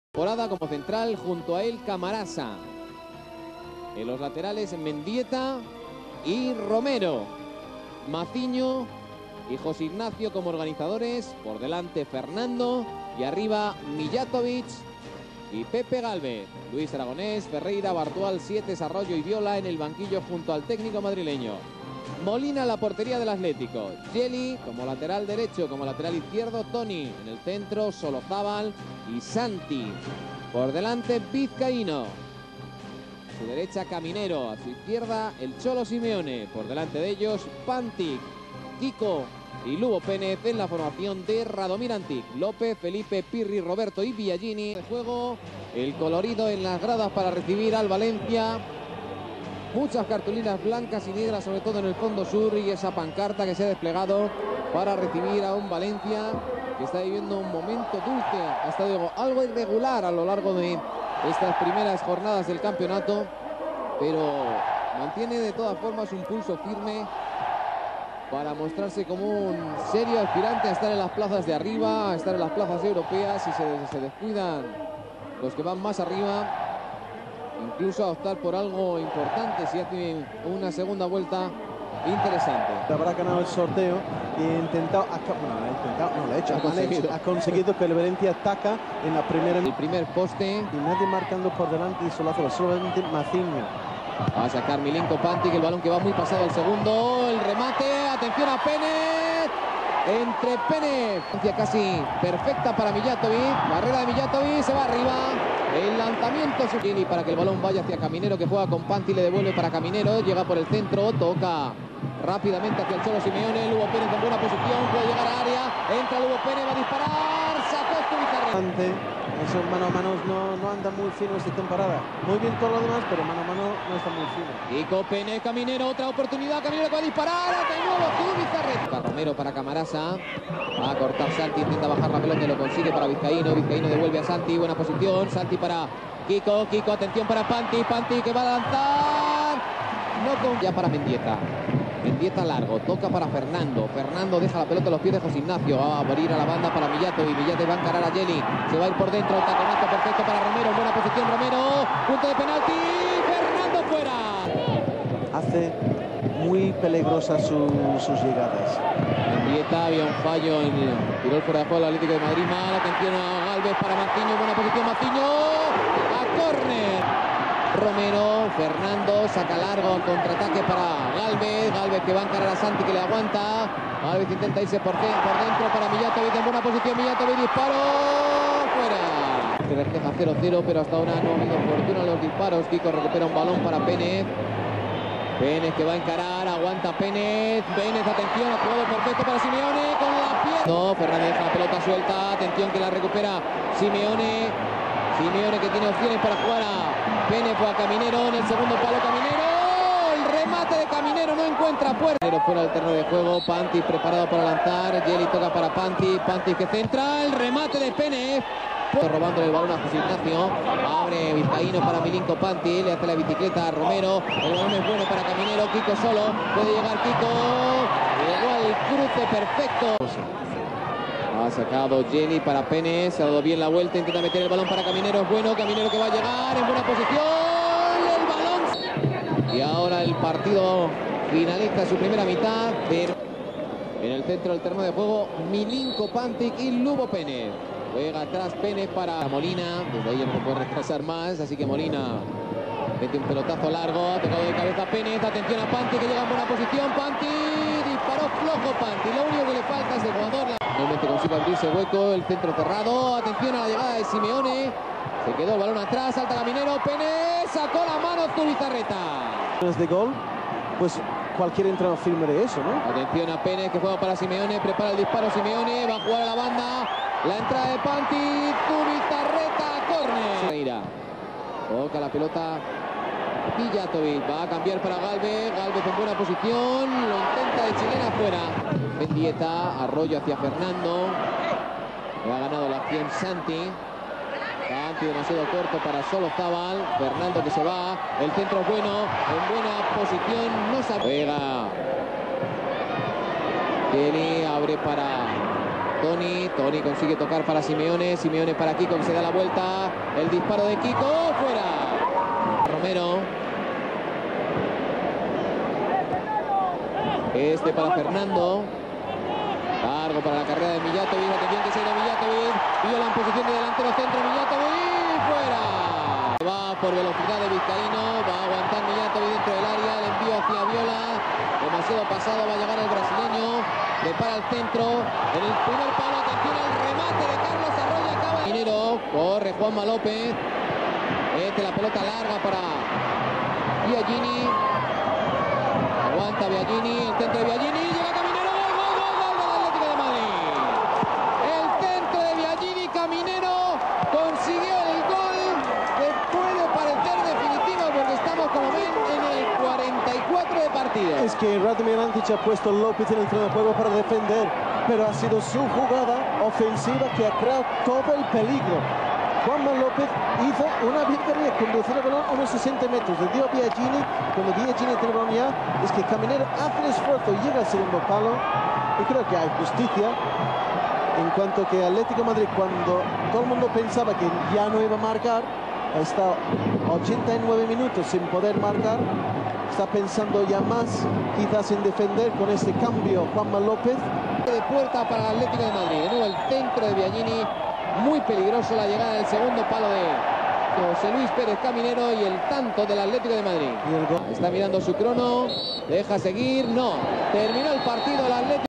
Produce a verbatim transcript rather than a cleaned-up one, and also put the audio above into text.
Temporada como central, junto a él Camarasa. En los laterales Mendieta y Romero. Maciño y José Ignacio como organizadores. Por delante Fernando y arriba Mijatovic y Pepe Gálvez. Luis Aragonés, Ferreira, Bartual, Sietes, Arroyo y Viola en el banquillo junto al técnico madrileño. Molina en la portería del Atlético. Geli como lateral derecho, como lateral izquierdo Toni. En el centro Solozábal y Santi. Por delante Vizcaíno. A su derecha Caminero. A su izquierda el Cholo Simeone. Por delante de ellos Pantic, Kiko y Lugo Pénez en la formación de Radomir Antic. López, Felipe, Pirri, Roberto y Biagini. De juego el colorido en las gradas para recibir al Valencia. Muchas cartulinas blancas y negras, sobre todo en el fondo sur, y esa pancarta que se ha desplegado para recibir a un Valencia que está viviendo un momento dulce. Ha estado algo irregular a lo largo de estas primeras jornadas del campeonato, pero mantiene de todas formas un pulso firme para mostrarse como un serio aspirante a estar en las plazas de arriba, a estar en las plazas europeas. Y se, se descuidan los que van más arriba, incluso a optar por algo importante si hacen una segunda vuelta interesante. Habrá ganado el sorteo e intentado, bueno, ha intentado, no lo ha hecho, ha conseguido. hecho, ha conseguido que el Valencia ataca en la primera. El primer poste. Y nadie marcando por delante y Solazo, solamente Maciño. Va a sacar Milinko Pantic, el balón que va muy pasado al segundo. El remate, atención a Pénez. Entre Pénez, casi perfecta para Mijatovic. Barrera de Mijatovic, se va arriba. El lanzamiento Sugini para que el balón vaya hacia Caminero, que juega con Panti, le devuelve para Caminero. Llega por el centro, toca rápidamente hacia el Cholo Simeone. Lugo Pénez en buena posición, puede llegar al área. Entra Lugo Pénez, va a disparar. Sacó Zubizarreta. Esos mano a mano no, no andan muy fino esta temporada. Muy bien todo lo demás, pero mano a mano no está muy fino. Kiko Pénez, Caminero, otra oportunidad. Caminero que va a disparar. De nuevo Zubizarreta. Romero para Camarasa. Va a cortar Santi, intenta bajar la pelota y lo consigue para Vizcaíno. Vizcaíno devuelve a Santi, buena posición. Santi para Kiko, Kiko, atención para Panti. Panti que va a lanzar. No con... Ya para Mendieta. Mendieta largo, toca para Fernando. Fernando deja la pelota a los pies de José Ignacio. Va a abrir a la banda para Mijatovic. Mijatovic va a encarar a Geli. Se va a ir por dentro. El taconazo perfecto para Romero. En buena posición Romero. Punto de penalti. Fernando fuera. Hace muy peligrosas su, sus llegadas. Mendieta, había un fallo en el tiró fuera de juego el Atlético de Madrid. Mal, atención a Gálvez para Maciño. Buena posición Maciño. A córner. Romero, Fernando, saca largo, contraataque para Gálvez. Gálvez que va a encarar a Santi, que le aguanta. Gálvez intenta irse por, por dentro para Mijatovic en buena posición. Mijatovic, disparo, fuera. Se refleja cero cero, pero hasta ahora no ha habido fortuna en los disparos. Kiko recupera un balón para Pénez. Pénez que va a encarar, aguanta Pénez. Pénez, atención, juego perfecto para Simeone con la pierna. No, Fernández deja la pelota suelta, atención que la recupera Simeone. Simeone que tiene opciones para jugar a Pénez o a Caminero en el segundo palo. Caminero, el remate de Caminero no encuentra puerta. Pero fuera del terreno de juego, Pantic preparado para lanzar. Geli toca para Pantic, Pantic que centra, el remate de Pénez. Robándole el balón a José Ignacio. Abre Vizcaíno para Milinko Pantic, le hace la bicicleta a Romero. El balón es bueno para Caminero, Kiko solo, puede llegar Kiko. Llegó al cruce perfecto. Ha sacado Geli para Pénez, se ha dado bien la vuelta, intenta meter el balón para Caminero, es bueno, Caminero que va a llegar en buena posición, el balón. Y ahora el partido finaliza su primera mitad, pero en el centro del terreno de juego, Milinko Pantic y Lugo Pénez. Juega atrás Pénez para Molina, desde ahí no se puede retrasar más, así que Molina mete un pelotazo largo, ha tocado de cabeza Pénez, atención a Pantic que llega en buena posición, Pantic, disparó flojo Pantic, lo único que le falta es el jugador. Finalmente consigue abrirse hueco, el centro cerrado, atención a la llegada de Simeone, se quedó el balón atrás, salta Caminero, Pénez, sacó la mano Zubizarreta. De gol, pues cualquier entrenador firme de eso, ¿no? Atención a Pénez que juega para Simeone, prepara el disparo Simeone, va a jugar a la banda, la entrada de Pantic, Zubizarreta, córner. Toca la pelota Mijatovic, va a cambiar para Gálvez, Gálvez en buena posición, lo intenta de chilena afuera. Mendieta, Arroyo hacia Fernando, le ha ganado la acción Santi. Santi demasiado corto para Solozábal, Fernando que se va, el centro es bueno, en buena posición, no se juega. Geli abre para Toni, Toni consigue tocar para Simeone, Simeone para Kiko que se da la vuelta, el disparo de Kiko, fuera. Romero. Este para Fernando. Largo para la carrera de Mijatovic, atención que se irá Mijatovic, Viola en posición de delantero centro, Mijatovic, fuera. Va por velocidad de Vizcaíno, va a aguantar Mijatovic dentro del área, el envío hacia Viola, demasiado pasado, va a llegar el brasileño, prepara el centro, en el primer palo, atención al remate de Carlos Arroyo, acaba el dinero, corre Juanma López, mete la pelota larga para Biagini, aguanta Biagini, el centro de Biagini, llega Caminero, gol, gol, gol, gol del Atlético de Madrid. El centro de Biagini, Caminero consiguió el gol que puede parecer definitivo porque estamos, como ven, en el cuarenta y cuatro de partido. Es que Radomir Antić ha puesto a López en el terreno de juego para defender, pero ha sido su jugada ofensiva que ha creado todo el peligro. Juanma López hizo una virguería, conducir el balón a unos sesenta metros, le dio a Biagini, cuando Biagini tiene el balón ya, es que Caminero hace el esfuerzo, llega al segundo palo, y creo que hay justicia, en cuanto que Atlético de Madrid, cuando todo el mundo pensaba que ya no iba a marcar, ha estado ochenta y nueve minutos sin poder marcar, está pensando ya más, quizás en defender con este cambio Juanma López. De puerta para el Atlético de Madrid, de nuevo el centro de Biagini, muy peligroso la llegada del segundo palo de José Luis Pérez Caminero y el tanto del Atlético de Madrid. Está mirando su crono, deja seguir, no, terminó el partido el Atlético.